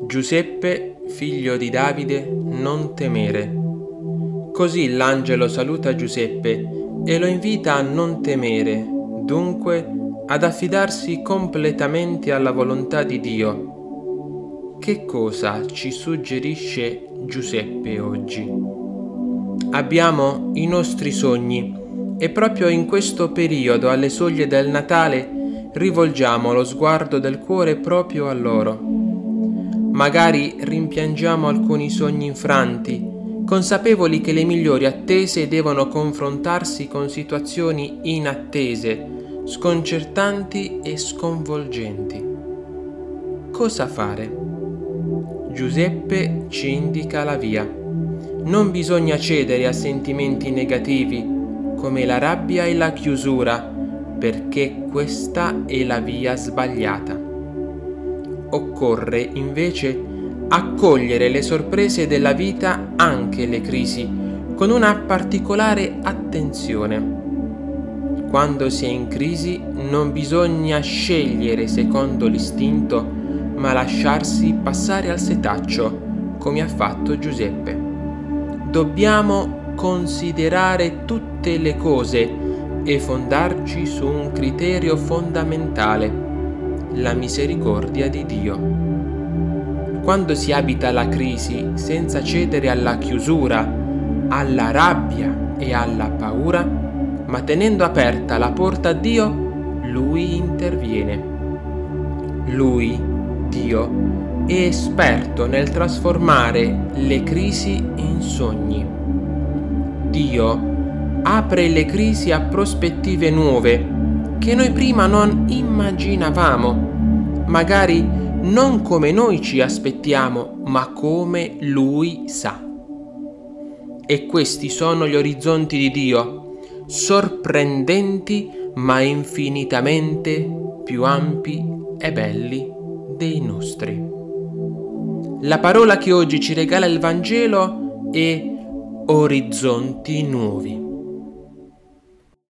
Giuseppe, figlio di Davide, non temere. Così l'angelo saluta Giuseppe e lo invita a non temere, dunque ad affidarsi completamente alla volontà di Dio. Che cosa ci suggerisce Giuseppe oggi? Abbiamo i nostri sogni e proprio in questo periodo, alle soglie del Natale, rivolgiamo lo sguardo del cuore proprio a loro. Magari rimpiangiamo alcuni sogni infranti, consapevoli che le migliori attese devono confrontarsi con situazioni inattese, sconcertanti e sconvolgenti. Cosa fare? Giuseppe ci indica la via. Non bisogna cedere a sentimenti negativi, come la rabbia e la chiusura, perché questa è la via sbagliata. Occorre invece accogliere le sorprese della vita, anche le crisi, con una particolare attenzione. Quando si è in crisi non bisogna scegliere secondo l'istinto, ma lasciarsi passare al setaccio, come ha fatto Giuseppe. Dobbiamo considerare tutte le cose e fondarci su un criterio fondamentale: la misericordia di Dio. Quando si abita la crisi senza cedere alla chiusura, alla rabbia e alla paura, ma tenendo aperta la porta a Dio, Lui interviene. Lui, Dio, è esperto nel trasformare le crisi in sogni. Dio apre le crisi a prospettive nuove che noi prima non immaginavamo, magari non come noi ci aspettiamo, ma come Lui sa. E questi sono gli orizzonti di Dio, sorprendenti ma infinitamente più ampi e belli dei nostri. La parola che oggi ci regala il Vangelo è orizzonti nuovi.